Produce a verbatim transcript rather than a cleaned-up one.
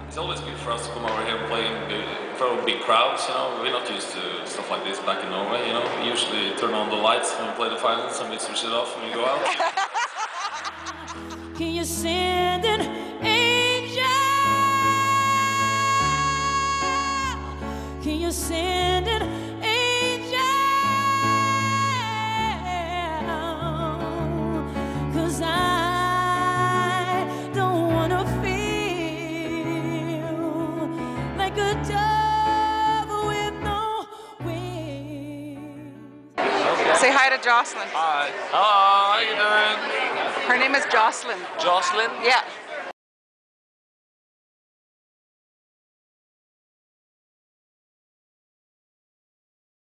It's always good for us to come over here and play in big, in front of big crowds, you know. We're not used to stuff like this back in Norway, you know. We usually turn on the lights when we play the finals and we switch it off when we go out. Can you send an angel? Can you send an angel? 'Cause I don't wanna feel like a dove with no wings. Okay. Say hi to Jocelyn. Hi. Hello, how you doing? Her name is Jocelyn. Jocelyn? Yeah.